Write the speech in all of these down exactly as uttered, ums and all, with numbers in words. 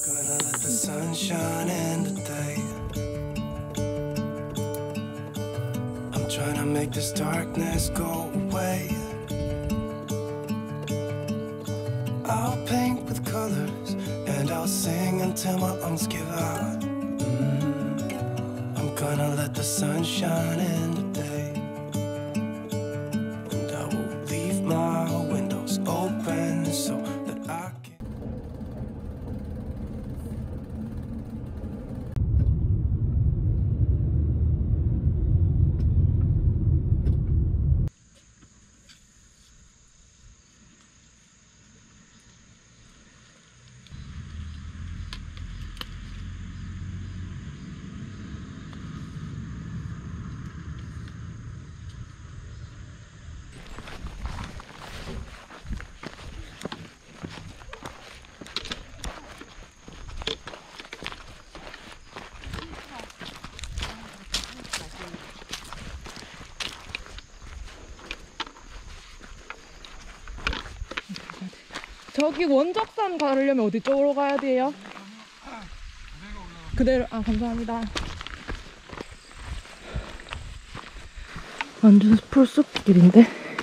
Gonna let the sun shine in today. I'm trying to make this darkness go away. I'll paint with colors and I'll sing until my lungs give out. Mm-hmm. I'm gonna let the sun shine in today. And I will leave my windows open so that I can. 저기 원적산 가려면 어디 쪽으로 가야 돼요? 그대로. 아, 감사합니다. 완전 풀숲길인데?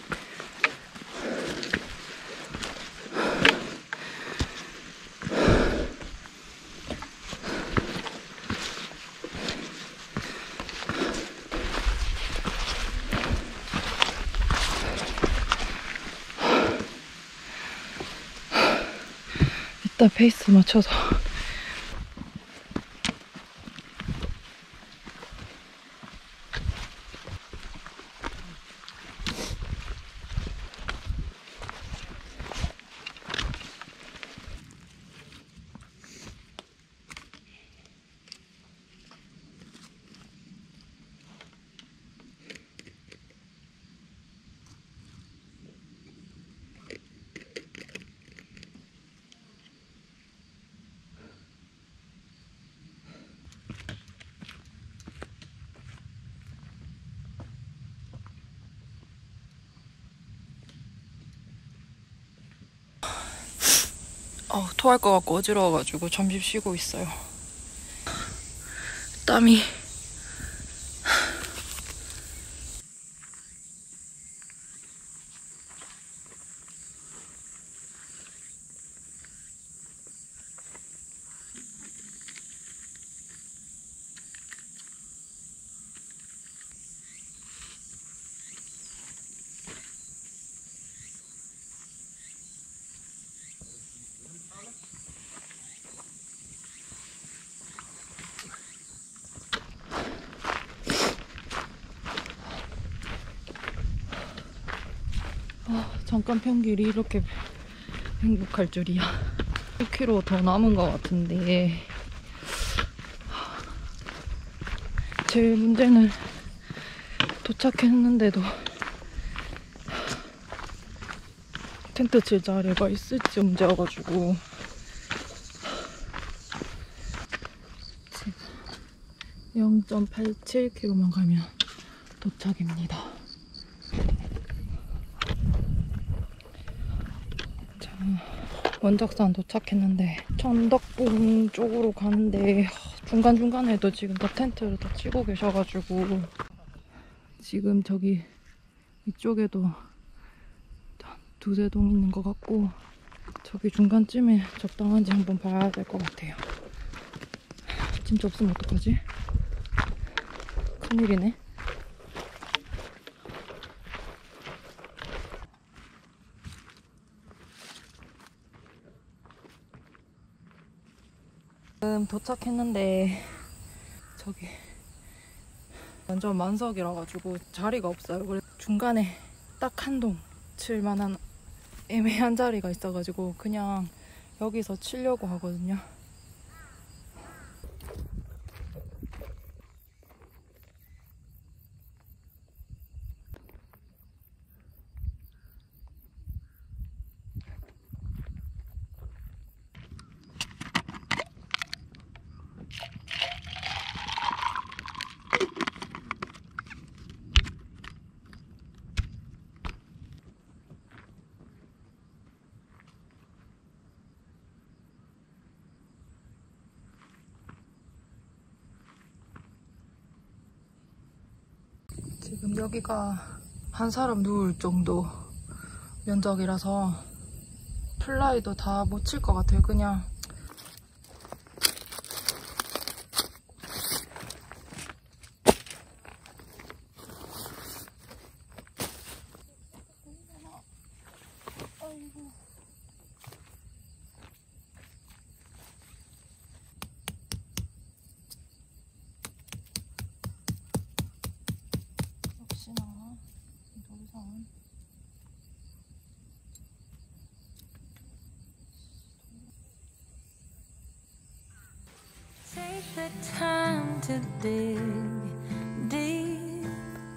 일단 페이스 맞춰서. 어, 토할 것 같고 어지러워가지고 잠시 쉬고 있어요. 땀이. 아, 잠깐 평길이 이렇게 행복할 줄이야. 일 킬로미터 더 남은 것 같은데, 제일 문제는 도착했는데도 텐트 칠 자리가 있을지 문제여가지고 영 점 팔칠 킬로미터만 가면 도착입니다. 자, 원적산 도착했는데 천덕봉 쪽으로 가는데 중간중간에도 지금 다 텐트를 다 치고 계셔가지고 지금 저기 이쪽에도 두세 동 있는 것 같고 저기 중간쯤에 적당한지 한번 봐야 될 것 같아요. 진짜 없으면 어떡하지? 큰일이네. 지금 도착했는데 저기 완전 만석이라 가지고 자리가 없어요. 그래서 중간에 딱 한 동 칠 만한 애매한 자리가 있어가지고 그냥 여기서 치려고 하거든요. 지금 여기가 한 사람 누울 정도 면적이라서 플라이도 다 못 칠 것 같아요. 그냥 역시나 놀이선. Take the time to dig deep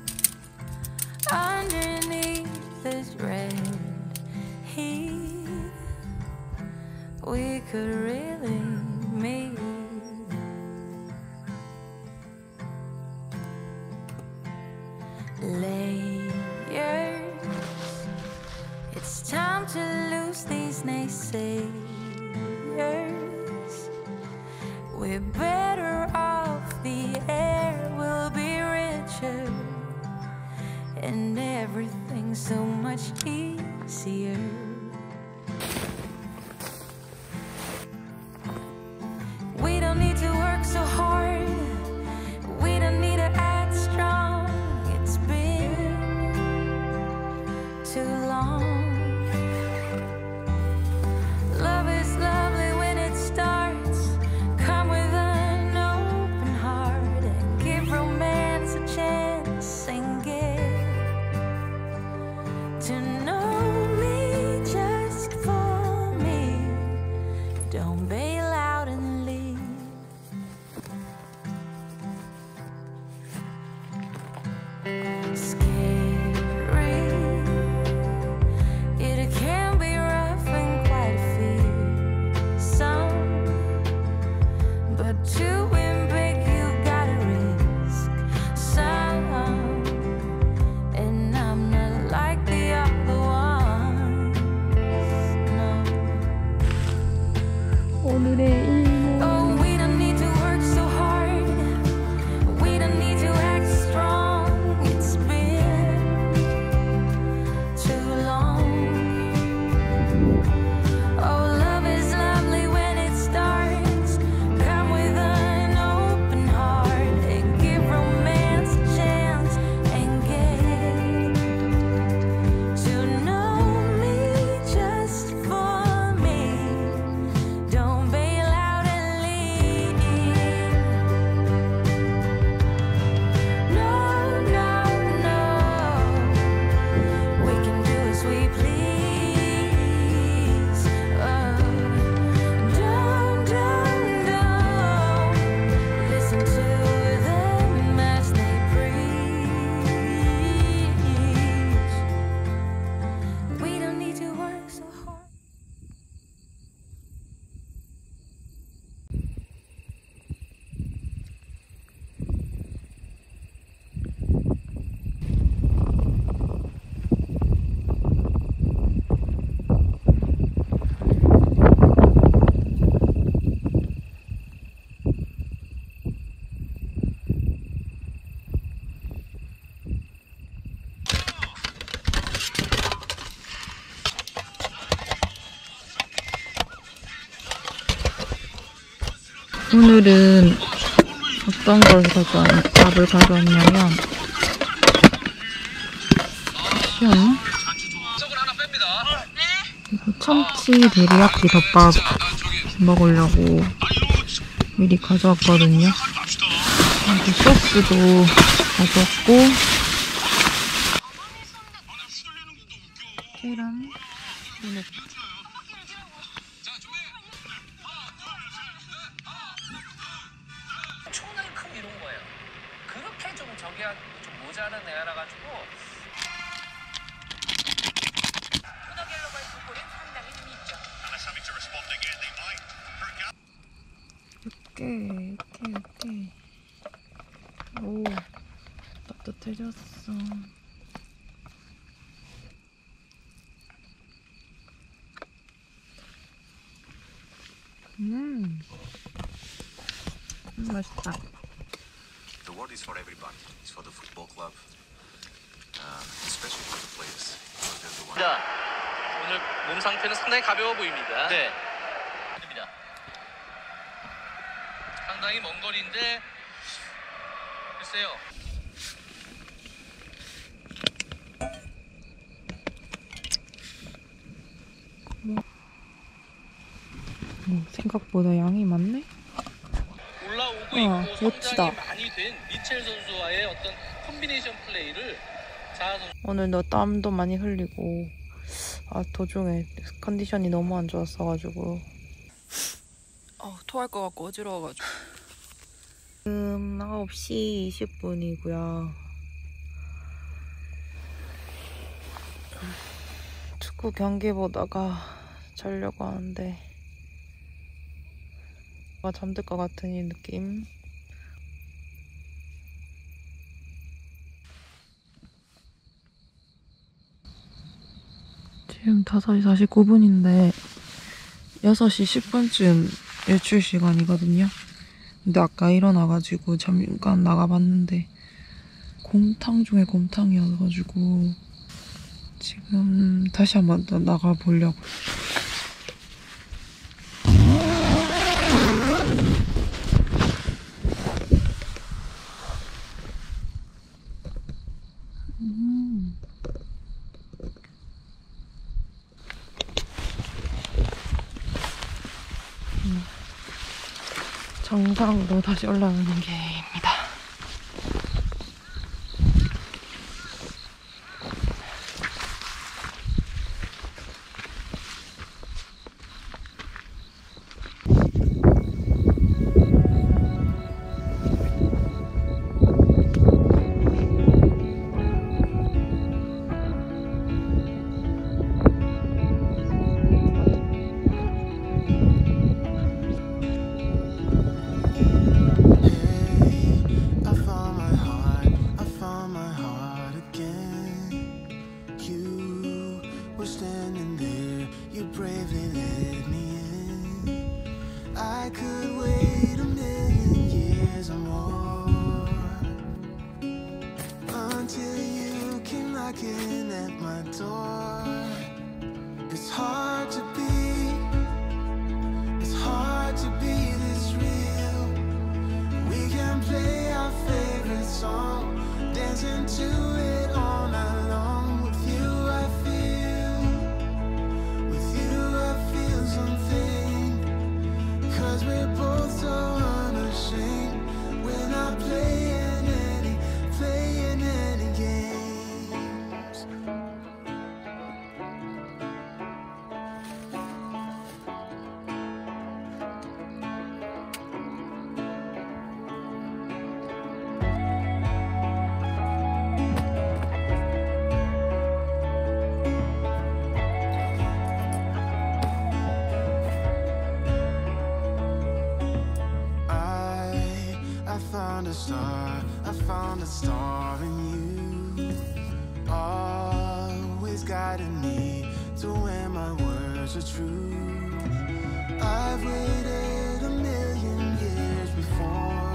underneath this red heat. We could really meet. Layers. It's time to lose these naysayers. We're better off, the air will be richer, and everything's so much easier. We don't need to work so hard, we don't need to act strong. It's been too long. Love is lovely when it starts. Come with an open heart and give romance a chance and get to know me just for me. Don't bail out and leave. Scary, it can be rough and quite fearsome, but to win big you gotta risk some, and I'm not like the other ones, no. 오늘의 일몰. Oh, we don't need to work so hard, we don't need to act strong. It's been too long. Oh, love is lovely when it starts. Come with an open heart and give romance a chance and get to know me just for me. Don't bail out and leave. No, no, no. We can do as we please. Oh, don't, don't, don't listen to them as they preach. We don't need to work so hard. 오늘은 어떤 걸 가져왔, 밥을 가져왔냐면 시원해? 이거 참치 데리야끼 덮밥 먹으려고 미리 가져왔거든요. 여기 소스도 가져왔고 계란, 이렇게 엄청나게 큰 이룬 거예요. 그렇게 좀 저기 좀 모자란 애라 가지고 후더갤러바의 볼이 상당히 좀 있죠. 이렇게 이렇게 이렇게 오 따뜻해졌어. 음, 음 맛있다. The award is for everybody. It's for the football club, 자, 오늘 몸 상태는 상당히 가벼워 보입니다. 네. 됩니다. 상당히 먼 거리인데 글쎄요. 음, 생각보다 양이 많네. 올라오고 어, 있고 멋지다. 성장이 많이 된 미첼 선수와의 어떤 콤비네이션 플레이를 자하 선수. 오늘도 땀도 많이 흘리고 아 도중에 컨디션이 너무 안 좋았어가지고 어, 토할 것 같고 어지러워가지고. 지금 아홉 시 이십 분이고요 축구 경기 보다가 자려고 하는데 아, 잠들 것 같은 이 느낌. 지금 다섯 시 사십구 분인데 여섯 시 십 분쯤 외출 시간이거든요. 근데 아까 일어나가지고 잠깐 나가봤는데 곰탕 중에 곰탕이어가지고 지금 다시 한번 더 나가보려고. 음. 정상으로 다시 올라가는 길입니다. knocking at my door. It's hard to be, it's hard to be this real. We can play our favorite song, dancing to it all night long. With you I feel, with you I feel something. Cause we're both so unashamed. We're not playing any, playing any games. I found a star, I found a star in you, always guiding me to where my words are true. I've waited a million years before,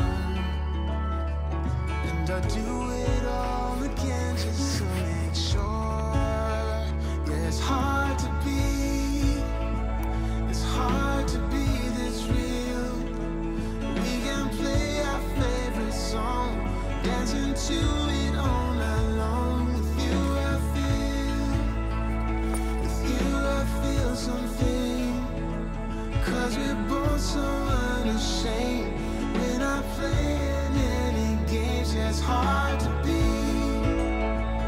and I'll do it all again just to make sure. Yeah, it's hard to be, it's hard to be this real. We can play our favorite song, dancing to it all night long. With you I feel, with you I feel something. Cause we're both so unashamed. We're not playing any games. Yeah, it's hard to be,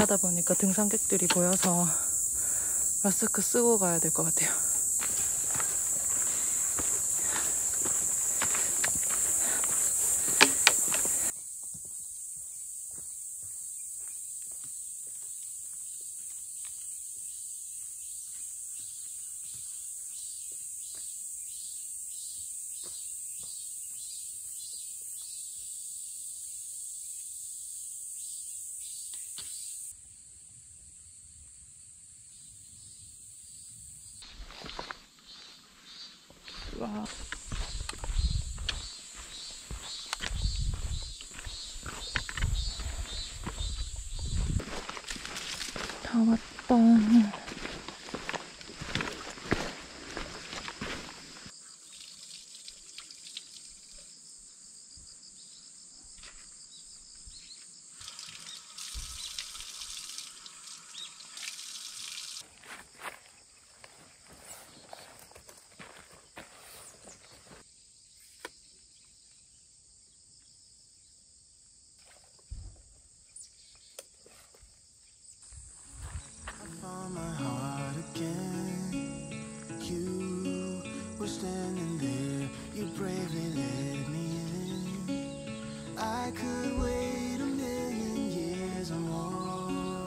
가다 보니까 등산객들이 보여서 마스크 쓰고 가야 될 것 같아요. 와. 다 왔다. Found my heart again. You were standing there, you bravely let me in. I could wait a million years or more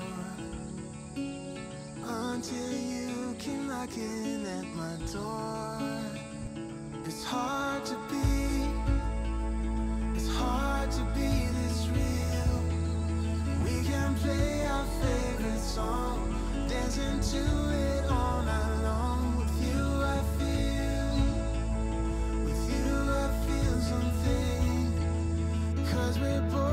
until you came knocking at my door. It's hard to be, it's hard to be this real. We can play our favorite song, dancing to it all night long. With you I feel, with you I feel something, 'cause we're both